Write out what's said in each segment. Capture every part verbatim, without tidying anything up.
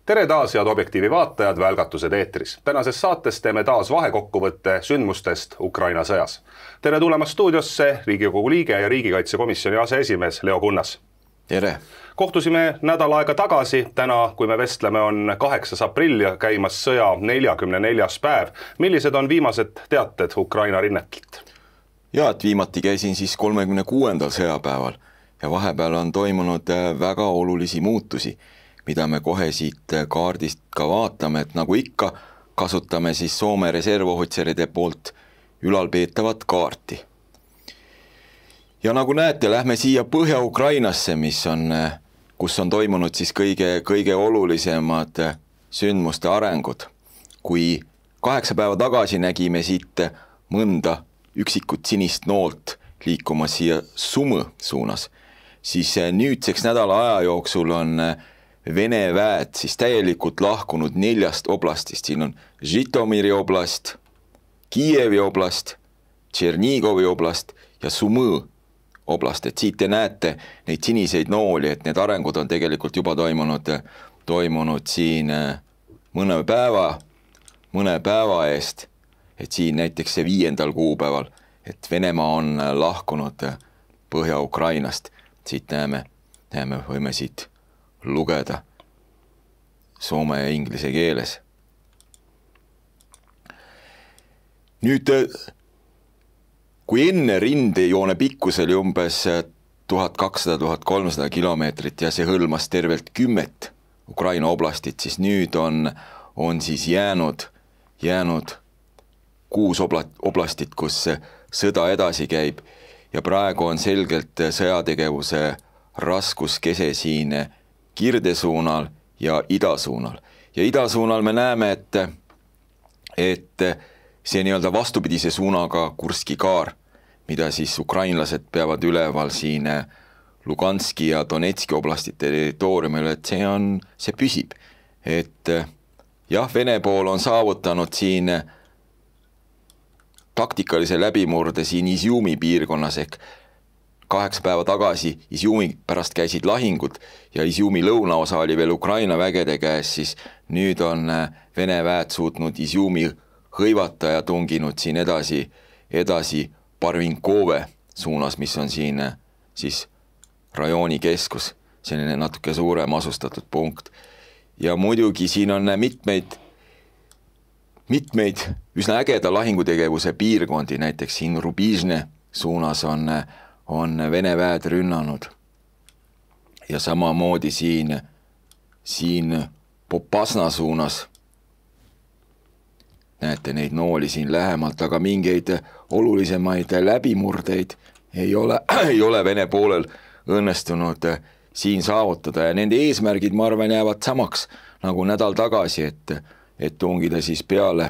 Tere taas, head Objektiivi vaatajad, välgatused eetris. Tänases saates teeme taas vahekokkuvõtte sündmustest Ukraina sõjas. Tere tulemast stuudiosse Riigikogu liige ja riigikaitsekomisjoni aseesimees Leo Kunnas. Tere! Kohtusime nädal aega tagasi, täna, kui me vestleme, on kaheksas aprill ja käimas sõja neljakümne neljas päev. Millised on viimased teated Ukraina rinnetelt? Ja, et viimati käisin siis kolmekümne kuuendal sõjapäeval ja vahepeal on toimunud väga olulisi muutusi, mida me kohe siit kaardist ka vaatame, et nagu ikka kasutame siis Soome reservohvitseride poolt ülalpeetavat kaarti. Ja nagu näete, lähme siia Põhja-Ukrainasse, mis on, kus on toimunud siis kõige, kõige olulisemad sündmuste arengud. Kui kaheksa päeva tagasi nägime siit mõnda üksikut sinist noolt liikuma siia Sumõ suunas, siis nüüdseks nädala aja jooksul on Vene väed siis täielikult lahkunud neljast oblastist. Siin on Žitomiri oblast, Kiievi oblast, Tšernigovi oblast ja Sumõ oblast. Et siit te näete neid siniseid nooli, et need arengud on tegelikult juba toimunud, toimunud siin mõne päeva, mõne päeva eest. Et siin näiteks see viiendal kuupäeval, et Venemaa on lahkunud Põhja-Ukrainast. Siit näeme, näeme, võime siit lugeda soome ja inglise keeles. Nüüd, kui enne rindejoone pikkus oli umbes tuhat kakssada kuni tuhat kolmsada kilomeetrit ja see hõlmas tervelt kümmet Ukraina oblastit, siis nüüd on, on siis jäänud, jäänud kuus oblastit, kus sõda edasi käib ja praegu on selgelt sõjategevuse raskuskese siin kirdesuunal ja idasuunal. Ja idasuunal me näeme, et, et see nii-öelda vastupidise suunaga Kurski kaar, mida siis ukrainlased peavad üleval siin Luganski ja Donetski oblasti territooriumil, et see on, see püsib. Et jah, Vene pool on saavutanud siin taktikalise läbimurde siin Izjumi piirkonnas ehk kaheksa päeva tagasi Izjumi pärast käisid lahingud ja Izjumi lõunaosa oli veel Ukraina vägede käes, siis nüüd on Vene väed suutnud Izjumi hõivata ja tunginud siin edasi, edasi Barvinkove suunas, mis on siin siis rajooni keskus, selline natuke suurem asustatud punkt. Ja muidugi siin on mitmeid, mitmeid üsna ägeda lahingutegevuse piirkondi, näiteks siin Rubižne suunas on on Vene väed rünnanud ja samamoodi siin, siin Popasna suunas näete neid nooli siin lähemalt, aga mingeid olulisemaid läbimurdeid ei ole, ei ole Vene poolel õnnestunud siin saavutada ja nende eesmärgid, ma arvan, jäävad samaks nagu nädal tagasi, et, et tungida siis peale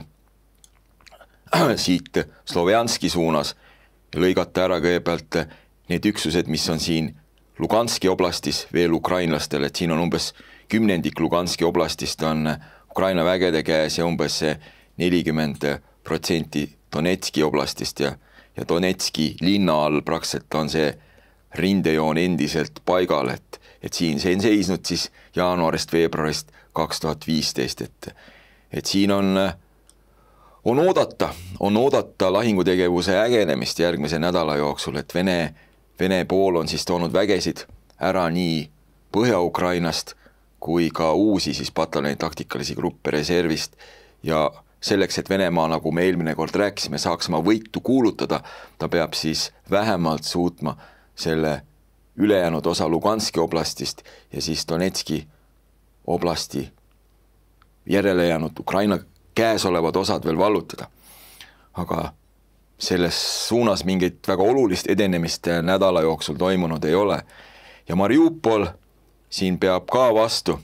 siit Slovjanski suunas ja lõigata ära kõigepealt need üksused, mis on siin Luganski oblastis veel ukrainlastele, et siin on umbes kümnendik Luganski oblastist on Ukraina vägede käes ja umbes nelikümmend protsenti Donetski oblastist ja, ja Donetski linna all praktiliselt on see rindejoon endiselt paigal, et, et siin see on seisnud siis jaanuarist veebruarist kaks tuhat viisteist, et, et siin on on oodata, on oodata lahingutegevuse ägenemist järgmise nädala jooksul, et Vene Vene pool on siis toonud vägesid ära nii Põhja-Ukrainast kui ka uusi siis pataljoni taktikalisi gruppe reservist ja selleks, et Venemaa, nagu me eelmine kord rääkisime, saaks oma võitu kuulutada, ta peab siis vähemalt suutma selle ülejäänud osa Luganski oblastist ja siis Donetski oblasti järele jäänud Ukraina käes olevad osad veel vallutada. Aga selles suunas mingit väga olulist edenemist nädala jooksul toimunud ei ole. Ja Mariupol siin peab ka vastu.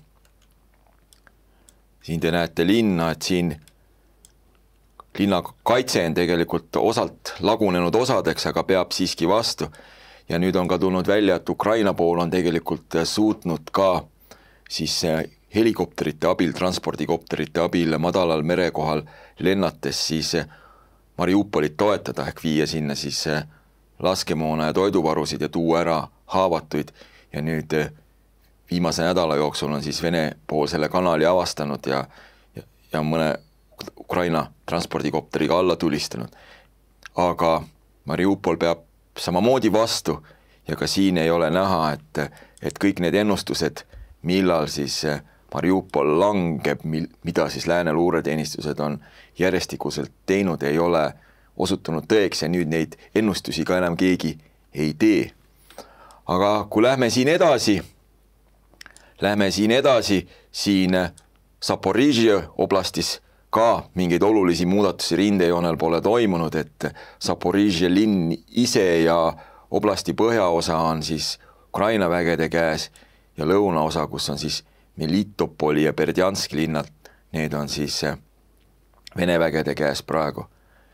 Siin te näete linna, et siin linna kaitse on tegelikult osalt lagunenud osadeks, aga peab siiski vastu. Ja nüüd on ka tulnud välja, et Ukraina pool on tegelikult suutnud ka siis helikopterite abil, transpordikopterite abil madalal merekohal lennates siis Mariupolit toetada ehk viia sinna siis laskemoona ja toiduvarusid ja tuua ära haavatuid ja nüüd viimase nädala jooksul on siis Vene pool selle kanali avastanud ja, ja, ja mõne Ukraina transpordikopteriga alla tulistanud. Aga Mariupol peab samamoodi vastu ja ka siin ei ole näha, et, et kõik need ennustused, millal siis Mariupol langeb, mida siis lääne luureteenistused on järjestikuselt teinud, ei ole osutunud tõeks ja nüüd neid ennustusi ka enam keegi ei tee. Aga kui lähme siin edasi, lähme siin edasi, siin Zaporižžja oblastis ka mingeid olulisi muudatusi rindejoonel pole toimunud, et Zaporižžja linn ise ja oblasti põhjaosa on siis Ukraina vägede käes ja lõunaosa, kus on siis Melitopoli ja Berdjanski linnad, need on siis Vene vägede käes praegu.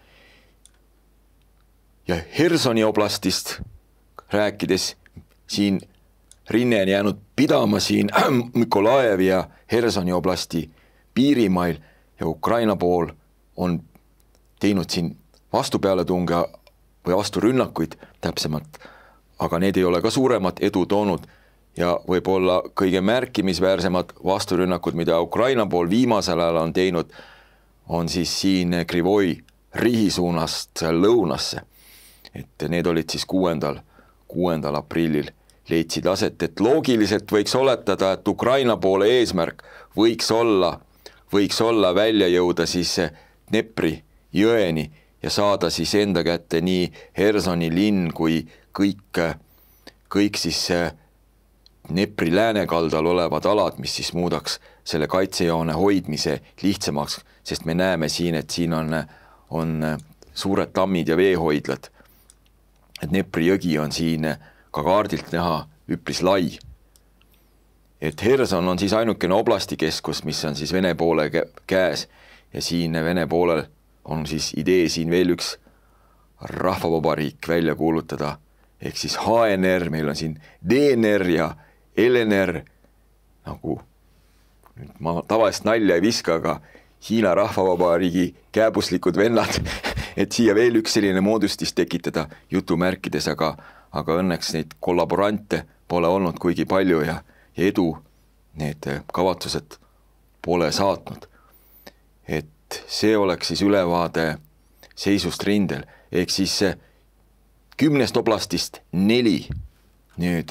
Ja Hersoni oblastist rääkides, siin rinne on jäänud pidama siin Mykolajevi ja Hersoni oblasti piirimail ja Ukraina pool on teinud siin vastupealetunge või vasturünnakuid täpsemalt, aga need ei ole ka suuremat edu toonud ja võib-olla kõige märkimisväärsemad vasturünnakud, mida Ukraina pool viimasel ajal on teinud, on siis siin Krivoi rihi suunast lõunasse. Et need olid siis kuuendal, kuuendal aprillil leidsid aset, et loogiliselt võiks oletada, et Ukraina poole eesmärk võiks olla, võiks olla välja jõuda siis Dnepri jõeni ja saada siis enda kätte nii Hersoni linn kui kõik, kõik siis Dnepri läänekaldal olevad alad, mis siis muudaks selle kaitsejoone hoidmise lihtsamaks, sest me näeme siin, et siin on, on suured tammid ja veehoidlad. Dnepri jõgi on siin ka kaardilt näha üpris lai. Et Herson on siis ainukene oblastikeskus, mis on siis Vene poole käes ja siin Vene poolel on siis idee siin veel üks rahvavabariik välja kuulutada, ehk siis H N R, meil on siin D N R ja L N R, nagu nüüd ma tavalist nalja ei viska, aga Hiina rahvavabariigi kääbuslikud vennad, et siia veel üks selline moodustis tekitada jutumärkides, aga, aga õnneks neid kollaborante pole olnud kuigi palju ja, ja edu need kavatsused pole saatnud. Et see oleks siis ülevaade seisust rindel, ehk siis kümnest oblastist neli nüüd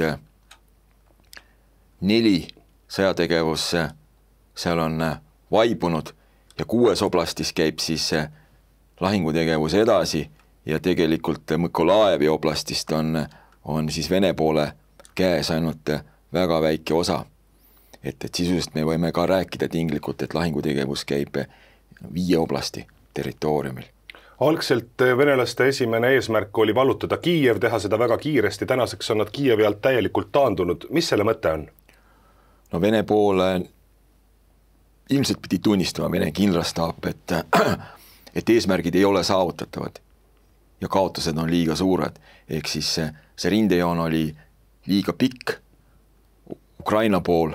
neli sõjategevus seal on vaibunud ja kuues oblastis käib siis lahingutegevus edasi ja tegelikult Mykolajevi oblastist on, on siis Vene poole käes ainult väga väike osa. Et, et sisuliselt me võime ka rääkida tinglikult, et lahingutegevus käib viie oblasti territooriumil. Algselt venelaste esimene eesmärk oli vallutada Kiiev, teha seda väga kiiresti, tänaseks on nad Kiievi alt täielikult taandunud. Mis selle mõte on? No Vene poole ilmselt pidi tunnistama Vene kindralstaap, et, et eesmärgid ei ole saavutatavad ja kaotused on liiga suured. Ehk siis see, see rindejoon oli liiga pikk, Ukraina pool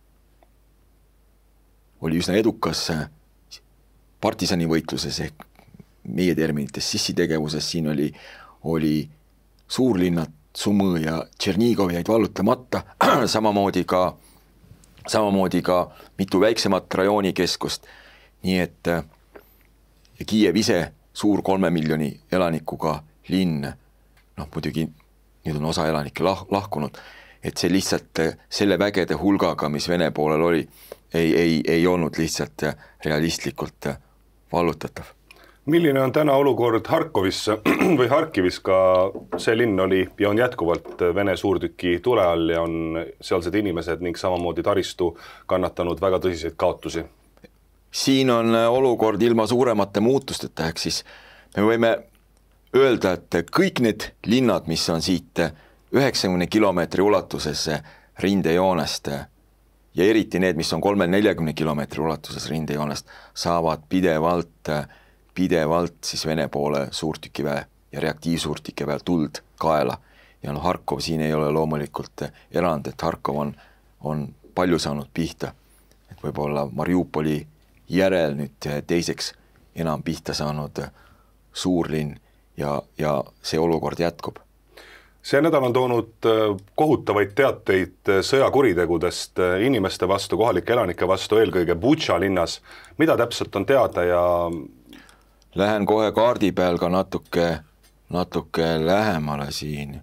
oli üsna edukas partisani võitluses ehk meie terminites sissitegevuses, siin oli, oli suurlinnad Sumõ ja Tšernigov jäid vallutamata, samamoodi ka samamoodi ka mitu väiksemat rajoonikeskust, nii et ja Kiiev ise suur kolme miljoni elanikuga linn, noh muidugi nüüd on osa elanikke lah, lahkunud, et see lihtsalt selle vägede hulgaga, mis Vene poolel oli, ei, ei, ei olnud lihtsalt realistlikult vallutatav. Milline on täna olukord Harkovis või Harkivis, ka see linn oli ja on jätkuvalt Vene suurtüki tule all ja on sealsed inimesed ning samamoodi taristu kannatanud väga tõsiseid kaotusi? Siin on olukord ilma suuremate muutusteta, ehk siis me võime öelda, et kõik need linnad, mis on siit üheksakümne kilomeetri ulatuses rindejoonest ja eriti need, mis on kolmekümne neljakümne kilomeetri ulatuses rindejoonest, saavad pidevalt pidevalt siis Vene poole suurtükiväe ja reaktiivsuurtükiväe tuld kaela. Ja no Harkov siin ei ole loomulikult erand, et Harkov on, on palju saanud pihta. Et võib-olla Mariupoli järel nüüd teiseks enam pihta saanud suurlinn ja, ja see olukord jätkub. see nädal on toonud kohutavaid teateid sõjakuritegudest inimeste vastu, kohalike elanike vastu, eelkõige Butša linnas. Mida täpselt on teada ja... Lähen kohe kaardi peal ka natuke, natuke lähemale siin.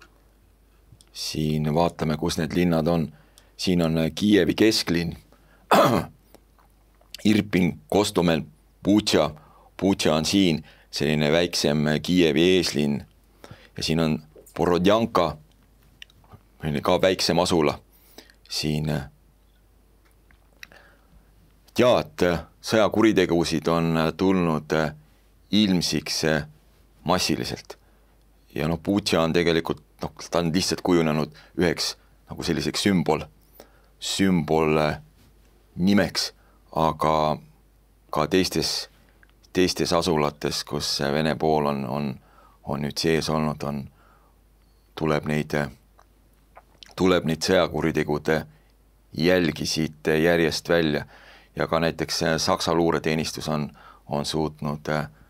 Siin vaatame, kus need linnad on. Siin on Kiievi kesklinn, Irpin, Kostomel, Butša. Butša on siin selline väiksem Kiievi eeslinn ja siin on Borodjanka, ka väiksem asula siin. Ja, et sõjakuritegusid on tulnud ilmsiks massiliselt ja noh, Butša on tegelikult, noh, ta on lihtsalt kujunenud üheks nagu selliseks sümbol, sümbol nimeks, aga ka teistes, teistes asulates, kus Vene pool on, on, on nüüd sees olnud, on, tuleb neid, tuleb neid sõjakuritegude jälgi siit järjest välja ja ka näiteks Saksa luureteenistus on, on suutnud,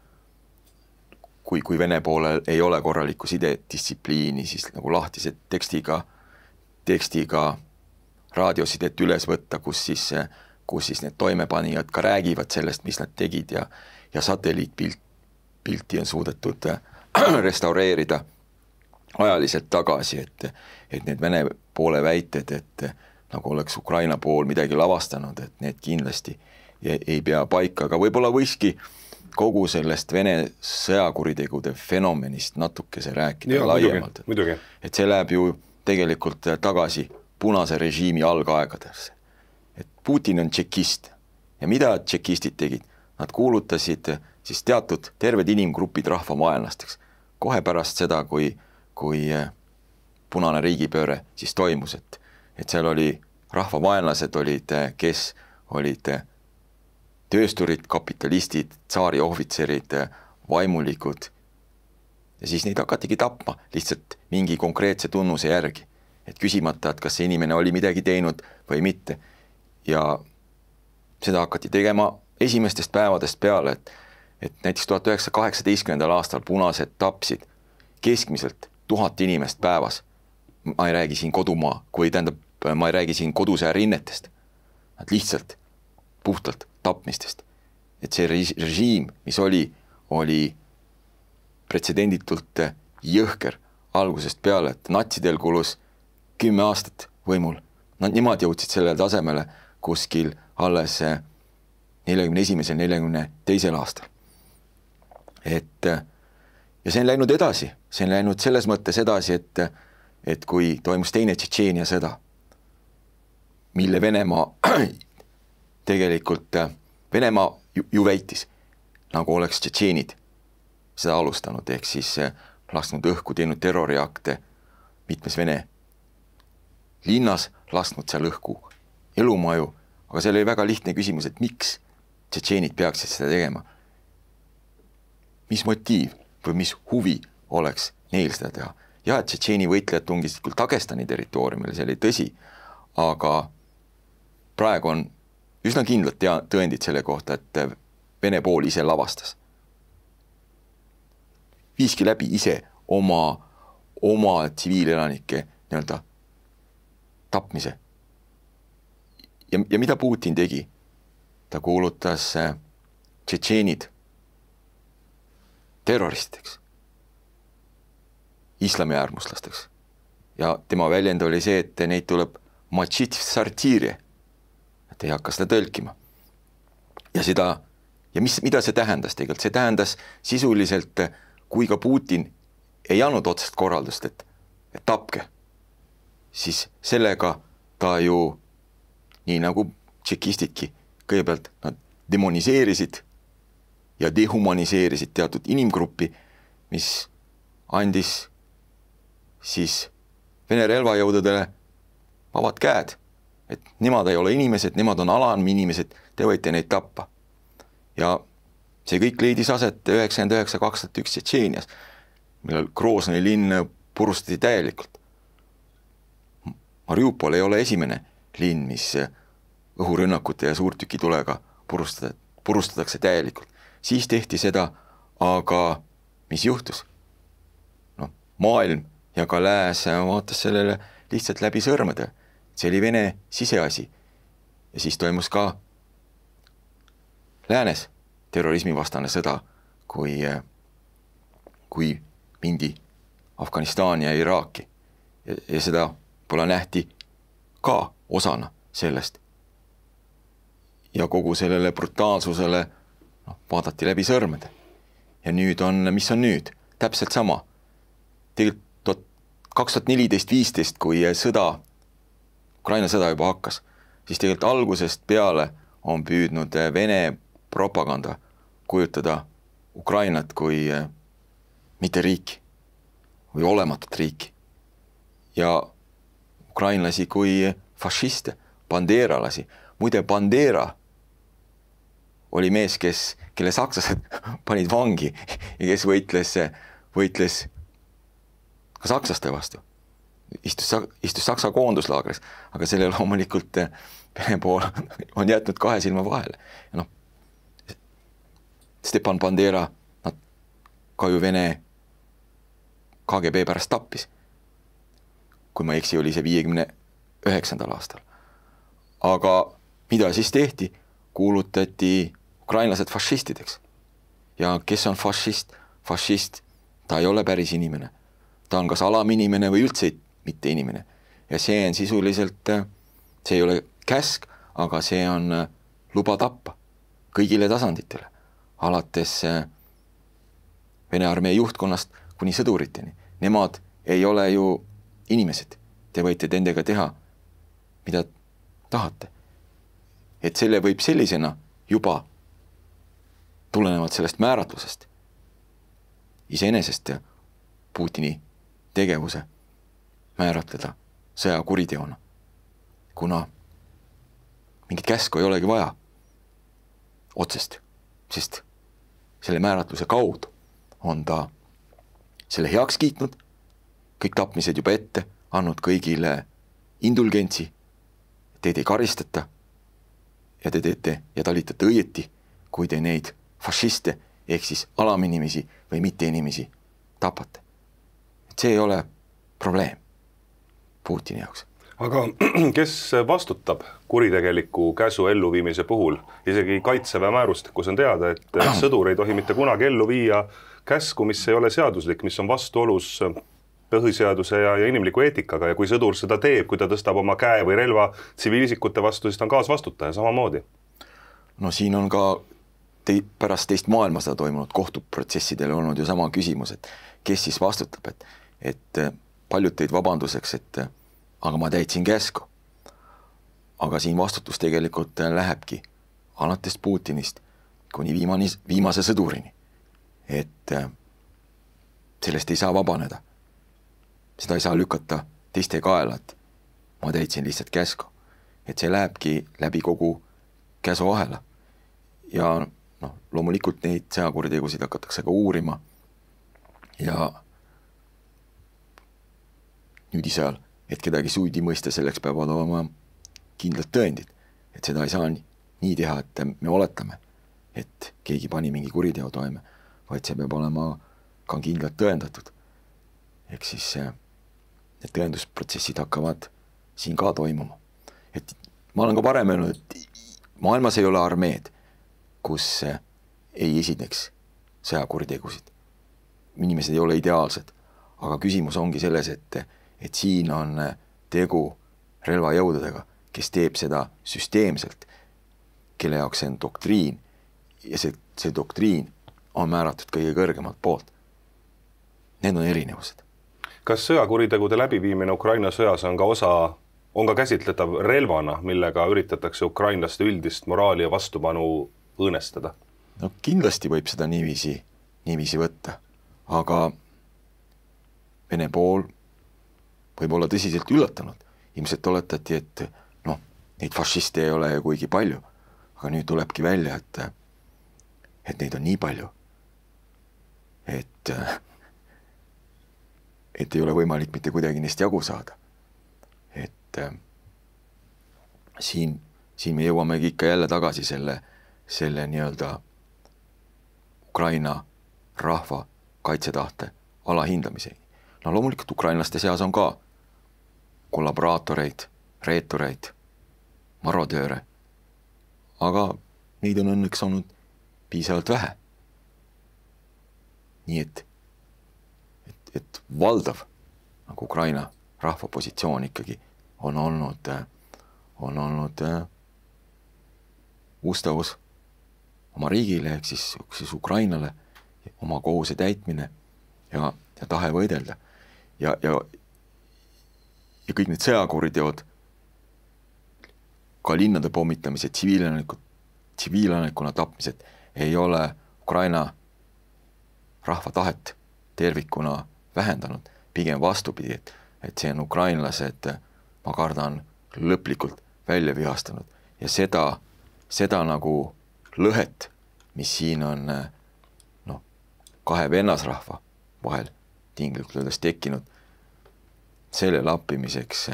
kui, kui Vene poolel ei ole korralikku sidedistsipliini, siis nagu lahtise tekstiga, tekstiga raadiosidet üles võtta, kus siis, kus siis need toimepanijad ka räägivad sellest, mis nad tegid ja, ja satelliitpilt, pilti on suudetud restaureerida ajaliselt tagasi, et, et need Vene poole väited, et nagu oleks Ukraina pool midagi lavastanud, et need kindlasti ei, ei pea paika, aga võib-olla võiski kogu sellest Vene sõjakuritegude fenomenist natukese rääkida ja, laiemalt. Muidugi. Et see läheb ju tegelikult tagasi punase režiimi algaegadesse. Et Putin on tšekist ja mida tšekistid tegid? Nad kuulutasid siis teatud terved inimgrupid rahvamaenlasteks. Kohe pärast seda, kui, kui punane riigipööre siis toimus, et, et seal oli rahvamaenlased olid, kes olid töösturid, kapitalistid, tsaari ohvitserid, vaimulikud ja siis neid hakatigi tapma lihtsalt mingi konkreetse tunnuse järgi, et küsimata, et kas see inimene oli midagi teinud või mitte. Ja seda hakati tegema esimestest päevadest peale, et, et näiteks tuhat üheksasada kaheksateistkümnendal aastal punased tapsid keskmiselt tuhat inimest päevas. Ma ei räägi siin kodumaa, kui tähendab, ma ei räägi siin kodusõja rinnetest. Nad lihtsalt puhtalt tapmistest. Et see režiim, mis oli, oli pretsedenditult jõhker algusest peale, et natsidel kulus kümme aastat võimul. Nad nimad jõudsid sellele tasemele kuskil alles neljakümne esimesel, neljakümne teisel aastal. Et, ja see on läinud edasi. See on läinud selles mõttes edasi, et, et kui toimus teine Tšetšeenia sõda, mille Venemaa tegelikult, Venemaa ju, ju väitis, nagu oleks tšetšeenid seda alustanud, ehk siis lasknud õhku, teinud terroriakte mitmes Vene linnas, lasknud seal õhku elumaju, aga seal oli väga lihtne küsimus, et miks tšetšeenid peaksid seda tegema. Mis motiiv või mis huvi oleks neil seda teha? Ja, et tšetšeeni võitlejad tungisid küll Dagestani territooriumil, see oli tõsi, aga praegu on üsna kindlad tea, tõendid selle kohta, et Vene pool ise lavastas. Viiski läbi ise oma, oma tsiviilelanike nii-öelda tapmise. Ja, ja mida Putin tegi? Ta kuulutas tšetšeenid terroristideks, islamiäärmuslasteks. Ja tema väljend oli see, et neid tuleb matšit v sartiiri, et ei hakka seda tõlkima. Ja seda, ja mis, mida see tähendas tegelikult? See tähendas sisuliselt, kui ka Putin ei andnud otsest korraldust, et, et tapke, siis sellega ta ju, nii nagu tšekistidki, kõigepealt nad demoniseerisid ja dehumaniseerisid teatud inimgruppi, mis andis siis Vene relvajõududele vabad käed, et nemad ei ole inimesed, nemad on alaminimesed, te võite neid tappa. Ja see kõik leidis aset üheksakümmend üheksa kaks tuhat üks Tšetšeenias, millal Groznõi linn purustati täielikult. Mariupol ei ole esimene linn, mis õhurünnakute ja suurtükitulega purustada, purustatakse täielikult. Siis tehti seda, aga mis juhtus? No, maailm ja ka lääs vaatas sellele lihtsalt läbi sõrmede. See oli Vene siseasi. Ja siis toimus ka läänes terrorismivastane sõda, kui, kui mindi Afganistani ja Iraaki. Ja, ja seda pole nähti ka osana sellest. Ja kogu sellele brutaalsusele no, vaadati läbi sõrmede. Ja nüüd on, mis on nüüd? Täpselt sama. Tegelikult kaks tuhat neliteist viisteist, kui sõda, Ukraina sõda juba hakkas, siis tegelikult algusest peale on püüdnud Vene propaganda kujutada Ukrainat kui mitte riiki või olematut riiki ja ukrainlasi kui fašiste, bandeeralasi. Muide, Bandera oli mees, kes, kelle sakslased panid vangi ja kes võitles, võitles ka sakslaste vastu. Istus, istus Saksa koonduslaagris, aga selle loomulikult Vene pool on jätnud kahe silma vahele. Ja noh, Stepan Bandera nad ka ju Vene K G B pärast tappis. Kui ma eksi, oli see viiekümne üheksandal aastal. Aga mida siis tehti? Kuulutati ukrainlased fašistideks. Ja kes on fašist? Fašist, ta ei ole päris inimene. Ta on kas alaminimene või üldse mitte inimene. Ja see on sisuliselt, see ei ole käsk, aga see on luba tappa kõigile tasanditele. Alates Vene armee juhtkonnast kuni sõduriteni. Nemad ei ole ju inimesed. Te võite nendega teha, mida tahate. Et selle võib sellisena juba tulenevalt sellest määratlusest iseenesest Putini tegevuse määratleda sõjakuriteona, kuna mingit käsku ei olegi vaja otsest, sest selle määratluse kaudu on ta selle heaks kiitnud, kõik tapmised juba ette, andnud kõigile indulgentsi, teid ei karistata ja te teete ja talitate õieti, kui te neid fašiste ehk siis alaminimisi või mitte inimesi tapate. Et see ei ole probleem Putini jaoks. Aga kes vastutab kuritegeliku käsu elluviimise puhul? Isegi Kaitseväe määrustikus on teada, et sõdur ei tohi mitte kunagi ellu viia käsku, mis ei ole seaduslik, mis on vastuolus põhiseaduse ja, ja inimliku eetikaga, ja kui sõdur seda teeb, kui ta tõstab oma käe või relva tsiviilisikute vastu, siis ta on kaasvastutaja samamoodi. No siin on ka te, pärast teist maailmasõda toimunud kohtuprotsessidel olnud ju sama küsimus, et kes siis vastutab, et, et paljud teid vabanduseks, et aga ma täitsin käsku. Aga siin vastutus tegelikult lähebki alates Putinist kuni viimani, viimase sõdurini, et sellest ei saa vabaneda. Seda ei saa lükata teiste kaela, et ma täitsin lihtsalt käsku. Et see lähebki läbi kogu käsuahela. Ja no, loomulikult neid sõjakuritegusid hakatakse ka uurima. Ja nüüd seal, et kedagi süüdi mõista, selleks peavad olema kindlad tõendid. Et seda ei saa nii teha, et me oletame, et keegi pani mingi kuriteo toime, vaid see peab olema ka kindlalt tõendatud. Ehk siis need tõendusprotsessid hakkavad siin ka toimuma. Et ma olen ka varem öelnud, et maailmas ei ole armeed, kus ei esineks sõjakuritegusid. Inimesed ei ole ideaalsed, aga küsimus ongi selles, et, et siin on tegu relvajõududega, kes teeb seda süsteemselt, kelle jaoks see on doktriin ja see, see doktriin on määratud kõige kõrgemalt poolt. Need on erinevused. Kas sõjakuritegude läbiviimine Ukraina sõjas on ka osa, on ka käsitletav relvana, millega üritatakse ukrainlaste üldist moraali ja vastupanu õõnestada? No kindlasti võib seda niiviisi, niiviisi võtta, aga Vene pool võib olla tõsiselt üllatanud. Ilmselt oletati, et noh, neid fašiste ei ole kuigi palju, aga nüüd tulebki välja, et, et neid on nii palju, et et ei ole võimalik mitte kuidagi neist jagu saada. Et äh, siin, siin me jõuamegi ikka jälle tagasi selle, selle nii-öelda Ukraina rahva kaitsetahte alahindamiseni. no loomulikult ukrainlaste seas on ka kollaboraatoreid, reetureid, marodööre, aga neid on õnneks olnud piisavalt vähe. Nii et, et, et valdav nagu Ukraina rahva positsioon ikkagi on olnud, on olnud ustavus oma riigile ehk siis, siis Ukrainale, oma kohuse täitmine ja, ja tahe võidelda. Ja, ja, ja kõik need sõjakuriteod, ka linnade pommitamised, tsiviilanikud, tsiviilanikuna tapmised ei ole Ukraina rahva tahet tervikuna vähendanud, pigem vastupidi, et, et see on ukrainlased, ma kardan, lõplikult välja vihastanud ja seda, seda nagu lõhet, mis siin on no, kahe vennasrahva vahel tinglikult öeldes tekkinud, selle lappimiseks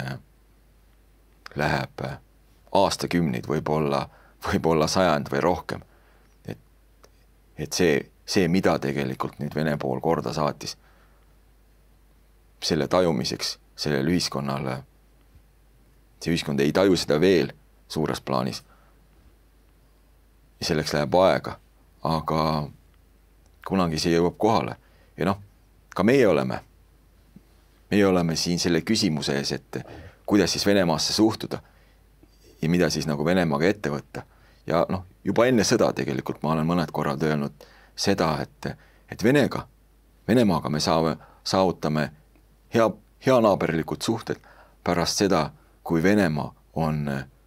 läheb aastakümneid, võib-olla, võib-olla sajand või rohkem. Et, et see, see, mida tegelikult nüüd Vene pool korda saatis, selle tajumiseks, sellel ühiskonnal, see ühiskond ei taju seda veel suures plaanis. Ja selleks läheb aega, aga kunagi see jõuab kohale. Ja noh, ka meie oleme, meie oleme siin selle küsimuse ees, et kuidas siis Venemaasse suhtuda ja mida siis nagu Venemaaga ette võtta. Ja noh, juba enne sõda tegelikult ma olen mõned korrad öelnud seda, et, et Venega, Venemaaga me saame, saavutame hea, heanaaberlikud suhted pärast seda, kui Venemaa on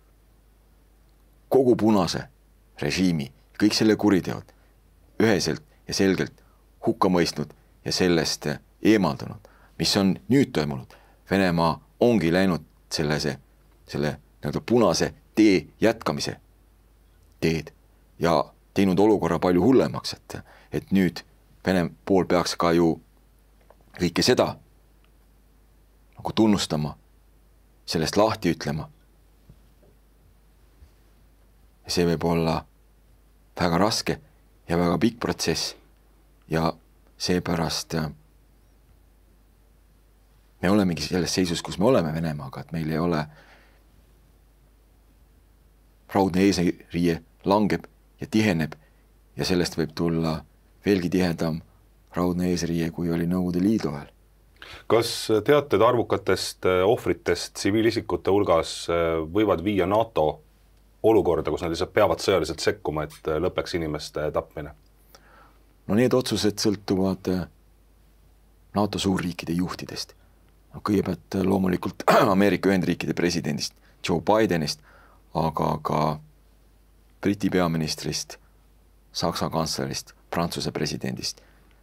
kogu punase režiimi, kõik selle kuriteod üheselt ja selgelt hukka mõistnud ja sellest eemaldunud, mis on nüüd toimunud. Venemaa ongi läinud selle, see, selle nii-öelda punase tee jätkamise teed ja teinud olukorra palju hullemaks, et, et nüüd Vene pool peaks ka ju kõike seda nagu tunnustama, sellest lahti ütlema. Ja see võib olla väga raske ja väga pikk protsess ja seepärast me olemegi selles seisus, kus me oleme Venemaaga, et meil ei ole raudne eesriie langeb ja tiheneb ja sellest võib tulla veelgi tihedam raudne eesriie, kui oli Nõukogude Liidu ajal. Kas teated arvukatest ohvritest tsiviilisikute hulgas võivad viia NATO olukorda, kus nad lihtsalt peavad sõjaliselt sekkuma, et lõpeks inimeste tapmine? No need otsused sõltuvad NATO suurriikide juhtidest. No, kõigepealt loomulikult Ameerika Ühendriikide presidendist Joe Bidenist, aga ka Briti peaministrist, Saksa kantslerist, Prantsuse presidendist.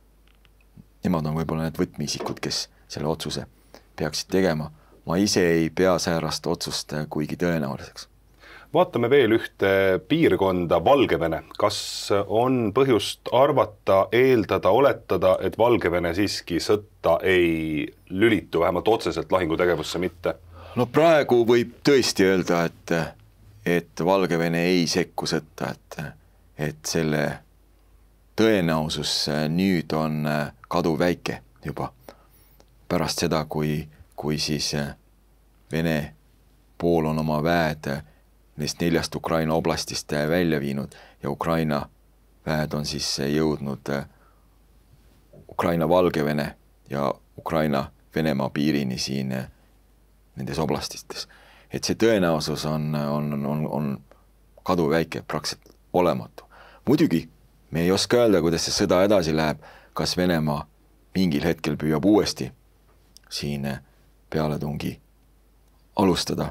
Nemad on võib-olla need võtmiisikud, kes selle otsuse peaksid tegema. Ma ise ei pea säärast otsust kuigi tõenäoliseks. Vaatame veel ühte piirkonda, Valgevene. Kas on põhjust arvata, eeldada, oletada, et Valgevene siiski sõtta ei lülitu, vähemalt otseselt lahingutegevusse mitte? No praegu võib tõesti öelda, et, et Valgevene ei sekku sõtta, et, et selle tõenäosus nüüd on kadu väike juba pärast seda, kui, kui siis Vene pool on oma väed neist neljast Ukraina oblastist välja viinud ja Ukraina väed on siis jõudnud Ukraina Valgevene ja Ukraina Venemaa piirini siin nendes oblastistes. Et see tõenäosus on, on, on, on kadu väike, praktiliselt olematu. Muidugi me ei oska öelda, kuidas see sõda edasi läheb, kas Venemaa mingil hetkel püüab uuesti siin pealetungi alustada.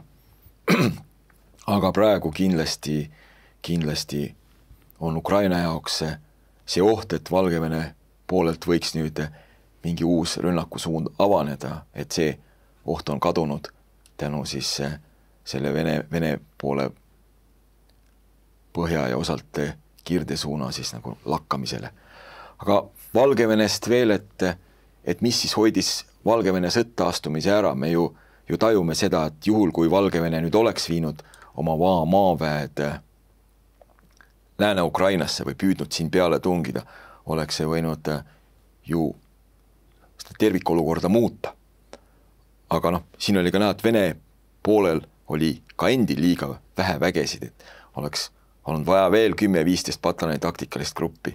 Aga praegu kindlasti, kindlasti on Ukraina jaoks see, see oht, et Valgevene poolelt võiks nüüd mingi uus rünnakusuund avaneda, et see oht on kadunud tänu siis selle Vene, Vene poole põhja ja osalt kirdesuuna siis nagu lakkamisele. Aga Valgevenest veel, et, et mis siis hoidis Valgevene sõtta astumise ära, me ju, ju tajume seda, et juhul kui Valgevene nüüd oleks viinud oma maa maaväed Lääne-Ukrainasse või püüdnud siin peale tungida, oleks see võinud ju seda tervikolukorda muuta. Aga noh, siin oli ka näha, et Vene poolel oli ka endil liiga vähe vägesid, et oleks olnud vaja veel kümme viisteist pataljoni taktikalist gruppi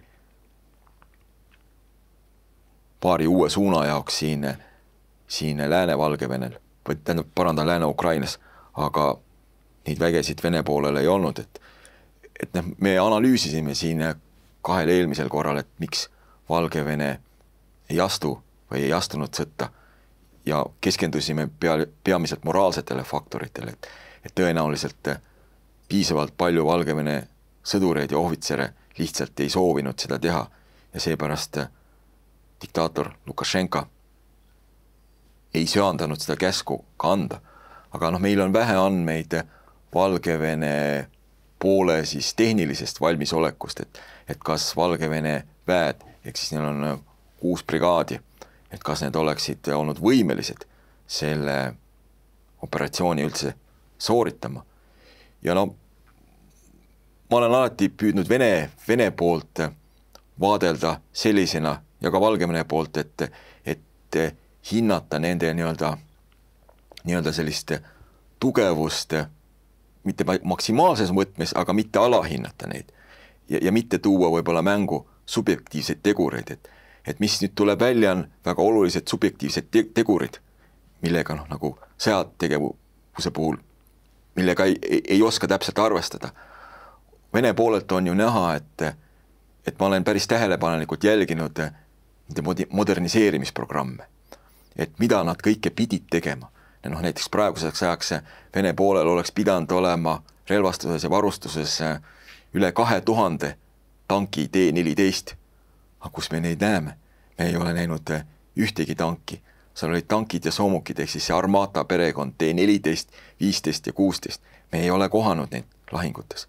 paari uue suuna jaoks siin, siin Lääne-Valgevenel, või tähendab paranda Lääne-Ukrainas, aga neid vägesid Vene poolel ei olnud, et, et me analüüsisime siin kahel eelmisel korral, et miks Valgevene ei astu või ei astunud sõtta ja keskendusime pea, peamiselt moraalsetele faktoritele, et, et tõenäoliselt piisavalt palju Valgevene sõdureid ja ohvitsere lihtsalt ei soovinud seda teha ja seepärast diktaator Lukašenka ei söandanud seda käsku ka anda. Aga noh, meil on vähe andmeid Valgevene poole siis tehnilisest valmisolekust, et, et kas Valgevene väed, ehk siis neil on kuus brigaadi, et kas need oleksid olnud võimelised selle operatsiooni üldse sooritama. Ja no ma olen alati püüdnud Vene, Vene poolt vaadelda sellisena ja ka Valgevene poolt, et, et hinnata nende nii-öelda, nii-öelda sellist tugevust mitte maksimaalses mõtmes, aga mitte alahinnata neid ja, ja mitte tuua võib-olla mängu subjektiivseid tegureid, et, et mis nüüd tuleb välja, on väga olulised subjektiivsed te tegurid, millega noh, nagu sõjategevuse puhul, millega ei, ei, ei oska täpselt arvestada. Vene poolelt on ju näha, et, et ma olen päris tähelepanelikult jälginud moderniseerimisprogramme, et mida nad kõike pidid tegema. Ja noh, näiteks praeguseks ajaks Vene poolel oleks pidanud olema relvastuses ja varustuses üle kahe tuhande tanki T neliteist, aga kus me neid näeme? Me ei ole näinud ühtegi tanki. Seal olid tankid ja soomukid, ehk siis see Armata perekond T neliteist, viisteist ja kuusteist. Me ei ole kohanud neid lahingutes.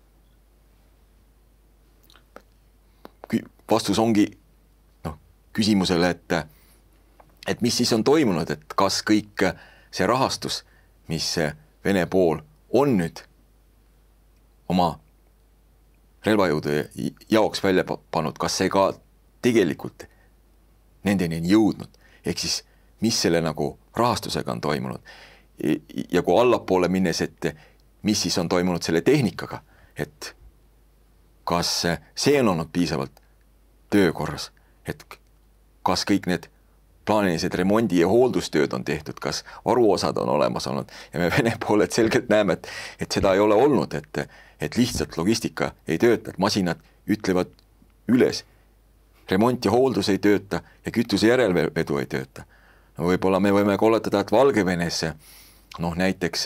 Vastus ongi noh, küsimusele, et, et mis siis on toimunud, et kas kõik see rahastus, mis Vene pool on nüüd oma relvajõude jaoks välja pannud, kas see ka tegelikult nendeni jõudnud, ehk siis mis selle nagu rahastusega on toimunud ja kui allapoole minnes, et mis siis on toimunud selle tehnikaga, et kas see on olnud piisavalt töökorras, et kas kõik need plaanilised remondi- ja hooldustööd on tehtud, kas varuosad on olemas olnud ja me Vene pooled selgelt näeme, et, et seda ei ole olnud, et, et lihtsalt logistika ei tööta, et masinad ütlevad üles, remont ja hooldus ei tööta ja kütuse järelvedu ei tööta. No võib-olla me võime kolletada, et Valgevenes noh, näiteks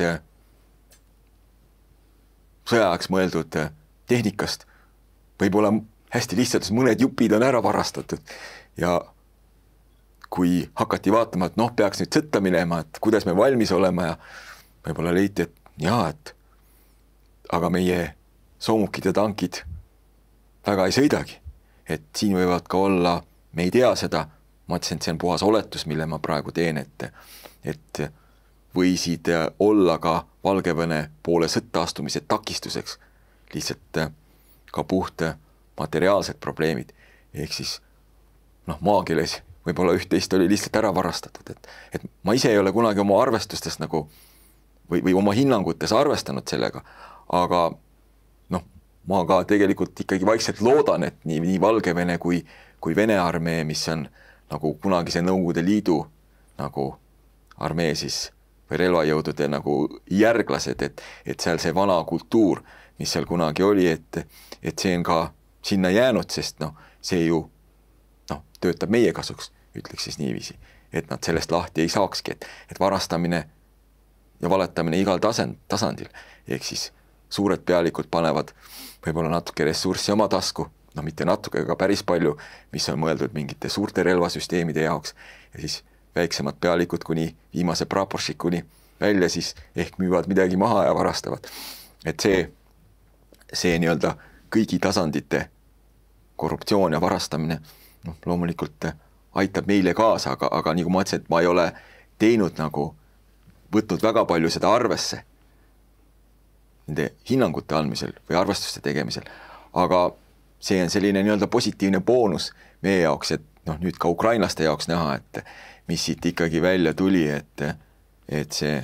sõjaajaks mõeldud tehnikast võib-olla hästi lihtsalt mõned jupid on ära varastatud ja kui hakati vaatama, et noh, peaks nüüd sõtta minema, et kuidas me valmis olema ja võib-olla leiti, et jaa, et aga meie soomukid ja tankid väga ei sõidagi. Et siin võivad ka olla, me ei tea seda, ma ütlesin, et see on puhas oletus, mille ma praegu teen, et, et võisid olla ka Valgevene poole sõtta astumise takistuseks lihtsalt ka puht materiaalsed probleemid, ehk siis noh, maakeeles võib-olla üht-teist oli lihtsalt ära varastatud, et, et ma ise ei ole kunagi oma arvestustes nagu või, või oma hinnangutes arvestanud sellega, aga noh, ma ka tegelikult ikkagi vaikselt loodan, et nii, nii Valgevene kui, kui Vene armee, mis on nagu kunagise Nõukogude Liidu nagu armee siis või relvajõudude nagu järglased, et, et seal see vana kultuur, mis seal kunagi oli, et, et see on ka sinna jäänud, sest noh, see ju noh, töötab meie kasuks, ütleks siis niiviisi, et nad sellest lahti ei saakski, et, et varastamine ja valetamine igal tasand, tasandil, ehk siis suured pealikud panevad võib-olla natuke ressurssi oma tasku, no mitte natuke, aga päris palju, mis on mõeldud mingite suurte relvasüsteemide jaoks ja siis väiksemad pealikud kuni viimase praporšikuni välja siis ehk müüvad midagi maha ja varastavad. Et see, see nii-öelda kõigi tasandite korruptsioon ja varastamine noh, loomulikult aitab meile kaasa, aga, aga nagu ma ütlesin, et ma ei ole teinud nagu, võtnud väga palju seda arvesse nende hinnangute andmisel või arvestuste tegemisel, aga see on selline nii-öelda positiivne boonus meie jaoks, et noh, nüüd ka ukrainlaste jaoks näha, et mis siit ikkagi välja tuli, et, et see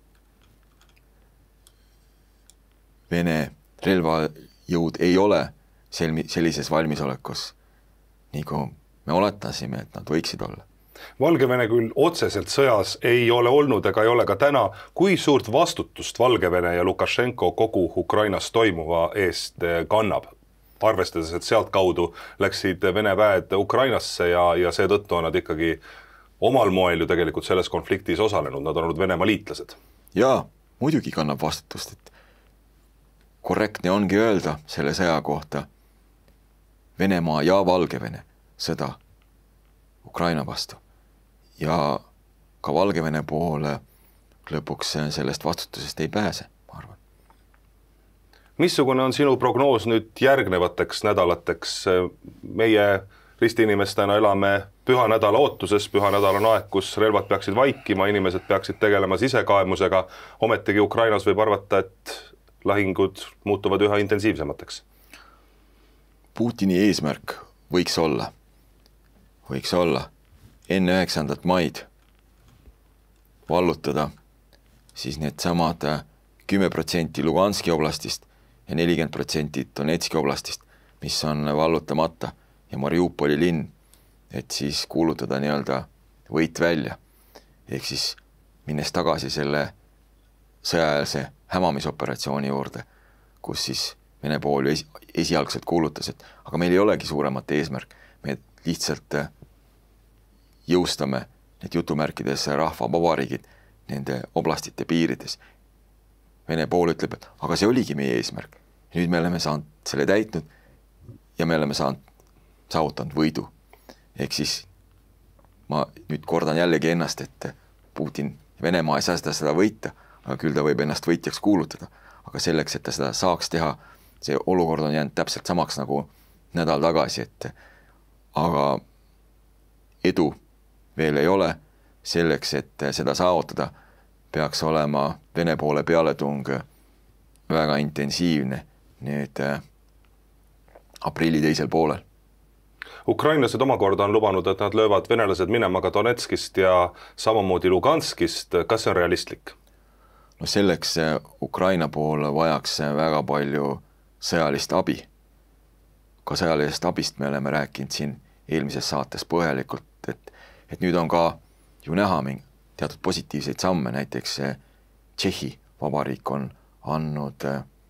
Vene relvajõud ei ole sel, sellises valmisolekus, nii kui me oletasime, et nad võiksid olla. Valgevene küll otseselt sõjas ei ole olnud ega ei ole ka täna. Kui suurt vastutust Valgevene ja Lukašenko kogu Ukrainas toimuva eest kannab? Arvestades, et sealt kaudu läksid Vene väed Ukrainasse ja, ja seetõttu on nad ikkagi omal moel ju tegelikult selles konfliktis osalenud. Nad on olnud Venemaa liitlased. Jaa, muidugi kannab vastutust, et korrektne ongi öelda selle sõja kohta Venemaa ja Valgevene sõda Ukraina vastu. Ja ka Valgevene poole lõpuks sellest vastutusest ei pääse, ma arvan. Missugune on sinu prognoos nüüd järgnevateks nädalateks? Meie ristiinimestena elame püha nädala ootuses, püha nädal on aeg, kus relvad peaksid vaikima, inimesed peaksid tegelema sisekaemusega, ometigi Ukrainas võib arvata, et lahingud muutuvad üha intensiivsemateks. Putini eesmärk võiks olla, võiks olla enne üheksandat maid vallutada siis need samad kümme protsenti Luganski oblastist ja nelikümmend protsenti Donetski oblastist, mis on vallutamata ja Mariupoli linn, et siis kuulutada nii-öelda võit välja. Ehk siis minnes tagasi selle sõjaajase hämamisoperatsiooni juurde, kus siis Vene pool esi, esialgselt kuulutas, et aga meil ei olegi suuremat eesmärk, me lihtsalt jõustame need jutumärkides rahvavabariigid nende oblastite piirides. Vene pool ütleb, et aga see oligi meie eesmärk. Nüüd me oleme saanud selle täitnud ja me oleme saanud, saavutanud võidu. Ehk siis ma nüüd kordan jällegi ennast, et Putin ja Venemaa ei saa seda, seda võita, aga küll ta võib ennast võitjaks kuulutada. Aga selleks, et ta seda saaks teha, see olukord on jäänud täpselt samaks nagu nädal tagasi, et aga edu veel ei ole. Selleks, et seda saavutada, peaks olema Vene poole pealetung väga intensiivne nüüd aprilli teisel poolel. Ukrainlased omakorda on lubanud, et nad löövad venelased minema ka Donetskist ja samamoodi Luganskist. Kas see on realistlik? No selleks Ukraina pool vajaks väga palju sõjalist abi. Ka sõjalisest abist me oleme rääkinud siin eelmises saates põhjalikult, et, et nüüd on ka ju näha teatud positiivseid samme, näiteks Tšehhi vabariik on andnud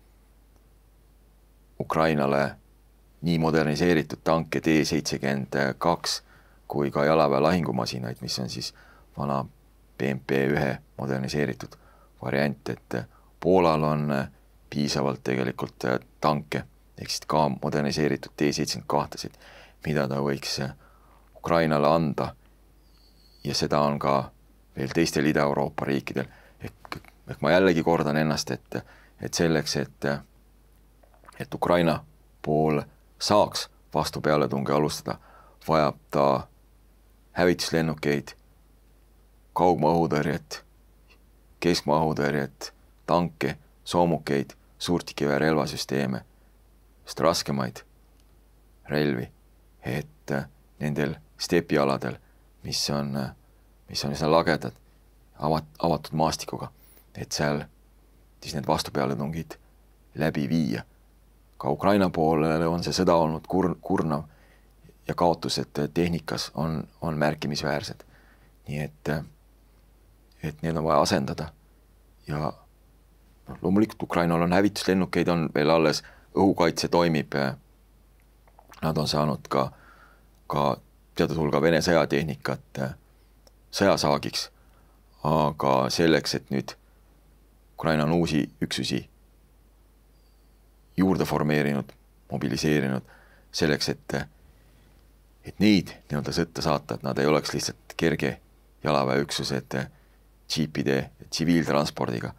Ukrainale nii moderniseeritud tanke D seitsekümmend kaks kui ka jalaväe lahingumasinaid, mis on siis vana B M P ühe moderniseeritud variant, et Poolal on piisavalt tegelikult tanke, ehk siis ka moderniseeritud D seitsekümmend kahtasid, mida ta võiks Ukrainale anda. Ja seda on ka veel teistel Ida-Euroopa riikidel. Ehk, ehk ma jällegi kordan ennast, et, et selleks, et, et Ukraina pool saaks vastu pealetunge alustada, vajab ta hävituslennukeid, kaugmaa-õhutõrjet, keskmaa-õhutõrjet, tanke, soomukeid, suurtükiväe relvasüsteeme, sest raskemaid relvi, et nendel stepialadel, mis on, mis on üsna lagedad, avat, avatud maastikuga, et seal siis need vastupealetungid läbi viia. Ka Ukraina poolele on see sõda olnud kur, kurnav ja kaotused tehnikas on, on märkimisväärsed. Nii et, et need on vaja asendada ja no, loomulikult Ukrainal on hävituslennukeid, on veel alles, õhukaitse toimib, nad on saanud ka, ka teatud hulga Vene sõjatehnikat sõjasaagiks, aga selleks, et nüüd Ukraina on uusi üksusi juurde formeerinud, mobiliseerinud, selleks, et, et neid nii-öelda sõtta saata, et nad ei oleks lihtsalt kerge jalaväeüksused džiipide, tsiviiltranspordiga.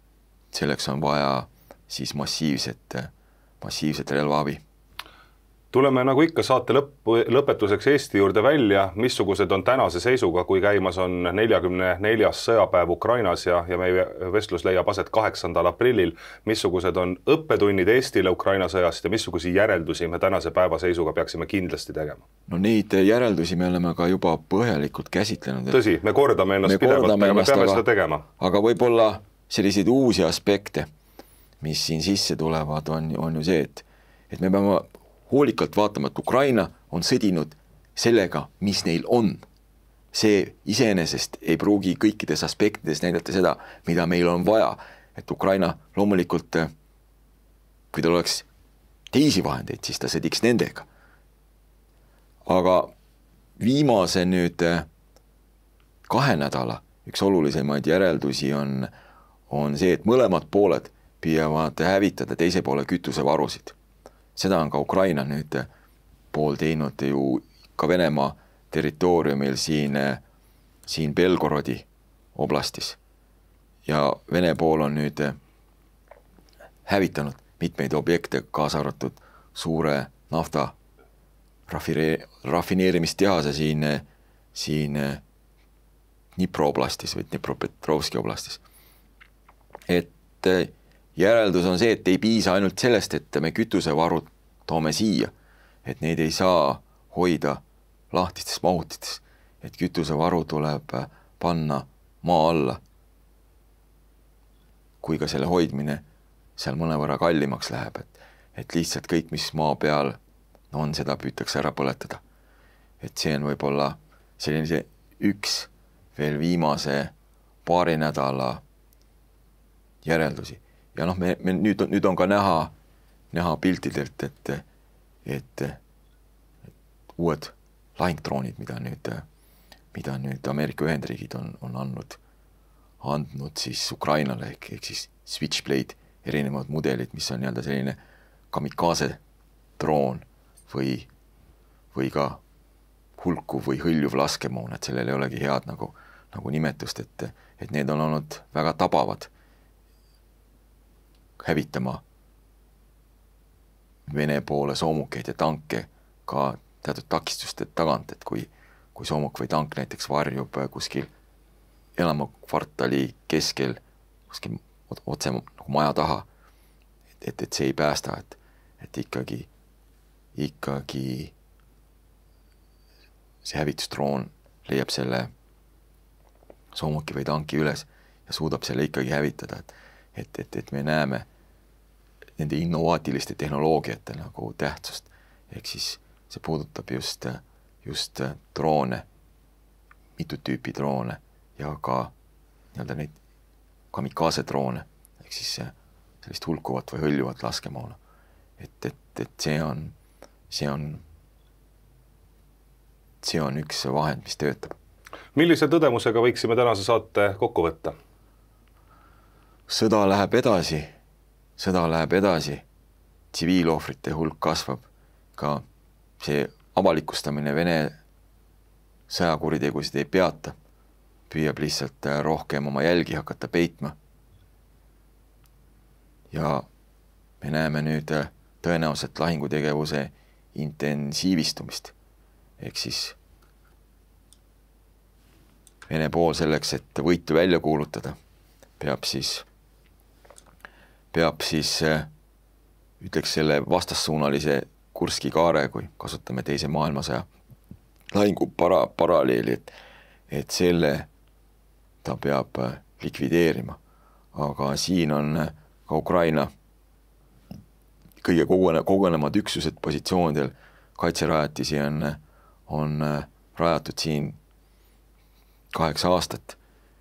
Selleks on vaja siis massiivset, massiivset relvaabi. Tuleme nagu ikka saate lõppu, lõpetuseks Eesti juurde välja, missugused on tänase seisuga, kui käimas on neljakümne neljas sõjapäev Ukrainas ja, ja meie vestlus leiab aset kaheksandal aprillil, missugused on õppetunnid Eestile Ukraina sõjast ja missugusi järeldusi me tänase päeva seisuga peaksime kindlasti tegema? No neid järeldusi me oleme ka juba põhjalikult käsitlenud. Tõsi, me kordame ennast me pidevalt, aga me peame aga, seda tegema. Aga võib-olla selliseid uusi aspekte, mis siin sisse tulevad, on, on ju see, et, et me peame hoolikalt vaatama, et Ukraina on sõdinud sellega, mis neil on. See iseenesest ei pruugi kõikides aspektides näidata seda, mida meil on vaja. Et Ukraina loomulikult, kui tal oleks teisi vahendeid, siis ta sõdiks nendega. Aga viimase nüüd kahe nädala üks olulisemaid järeldusi on, on see, et mõlemad pooled püüavad hävitada teise poole kütusevarusid. Seda on ka Ukraina nüüd pool teinud ju ka Venemaa territooriumil siin, siin Belgorodi oblastis. Ja Vene pool on nüüd hävitanud mitmeid objekte, kaasa arvatud suure nafta rafineerimistehase siin, siin Dnipro oblastis või Dnipropetrovski oblastis. Et järeldus on see, et ei piisa ainult sellest, et me kütusevarud toome siia, et neid ei saa hoida lahtistes mahutites, et kütusevaru tuleb panna maa alla, kui ka selle hoidmine seal mõnevõrra kallimaks läheb, et, et lihtsalt kõik, mis maa peal on, seda püütakse ära põletada. Et see on võib-olla selline üks veel viimase paari nädala järeldusi. Ja noh, me, me nüüd, on, nüüd on ka näha, näha piltidelt, et, et, et uued lahingdroonid, mida nüüd, mida nüüd Ameerika Ühendriigid on, on andnud, andnud siis Ukrainale ehk, ehk siis Switchblade, erinevad mudelid, mis on nii-öelda selline kamikaze droon või, või ka hulkuv või hõljuv laskemoon, et sellel ei olegi head nagu, nagu nimetust, et, et need on olnud väga tabavad hävitama Vene poole soomukeid ja tanke ka teatud takistuste tagant, et kui, kui soomuk või tank näiteks varjub kuskil elamukvartali keskel, kuskil otse nagu maja taha, et, et, et see ei päästa, et, et ikkagi, ikkagi see hävitustroon leiab selle soomuki või tanki üles ja suudab selle ikkagi hävitada, et, et, et, et me näeme nende innovaatiliste tehnoloogiate nagu tähtsust. Ehk siis see puudutab just, just droone, mitut tüüpi droone ja ka nii-öelda neid kamikaze droone, ehk siis sellist hulkuvat või hõljuvat laskemoona. Et, et, et see on, see on, see on üks vahend, mis töötab. Millise tõdemusega võiksime tänase saate kokku võtta? Sõda läheb edasi. Sõda läheb edasi, tsiviilohvrite hulk kasvab, ka see avalikustamine Vene sõjakuritegusid ei peata, püüab lihtsalt rohkem oma jälgi hakata peitma. Ja me näeme nüüd tõenäoliselt lahingutegevuse intensiivistumist, ehk siis Vene pool selleks, et võitu välja kuulutada, peab siis peab siis, ütleks selle vastassuunalise Kurski kaare, kui kasutame teise maailmasõja lahingu para, paralleeli, et, et selle ta peab likvideerima. Aga siin on ka Ukraina kõige kogune, kogunemad üksused positsioonidel, kaitserajatisi on, on rajatud siin kaheksa aastat.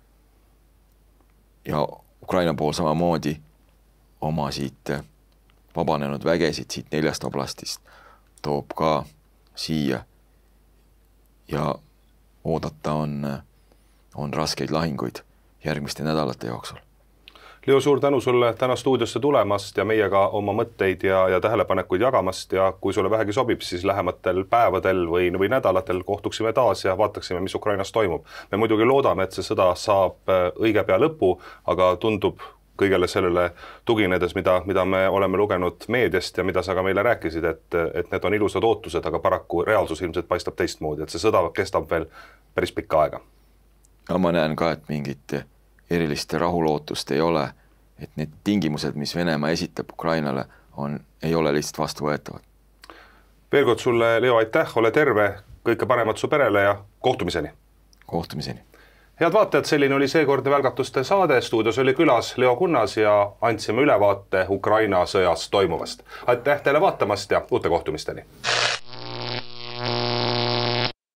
Ja Ukraina pool samamoodi oma siit vabanenud vägesid siit neljast oblastist toob ka siia ja oodata on, on raskeid lahinguid järgmiste nädalate jooksul. Leo, suur tänu sulle täna stuudiosse tulemast ja meiega oma mõtteid ja, ja tähelepanekuid jagamast ja kui sulle vähegi sobib, siis lähematel päevadel või, või nädalatel kohtuksime taas ja vaataksime, mis Ukrainas toimub. Me muidugi loodame, et see sõda saab õige pea lõpu, aga tundub kõigele sellele tuginedes, mida, mida me oleme lugenud meediast ja mida sa ka meile rääkisid, et, et need on ilusad ootused, aga paraku reaalsus ilmselt paistab teistmoodi, et see sõda kestab veel päris pikka aega. Ja ma näen ka, et mingit erilist rahulootust ei ole, et need tingimused, mis Venemaa esitab Ukrainale, on, ei ole lihtsalt vastuvõetavad. Veel kord sulle, Leo, aitäh, ole terve, kõike paremat su perele ja kohtumiseni. Kohtumiseni. Head vaatajad, selline oli seekordne Välgatuste saade, stuudios oli külas Leo Kunnas ja andsime ülevaate Ukraina sõjas toimuvast. Aitäh teile vaatamast ja uute kohtumisteni!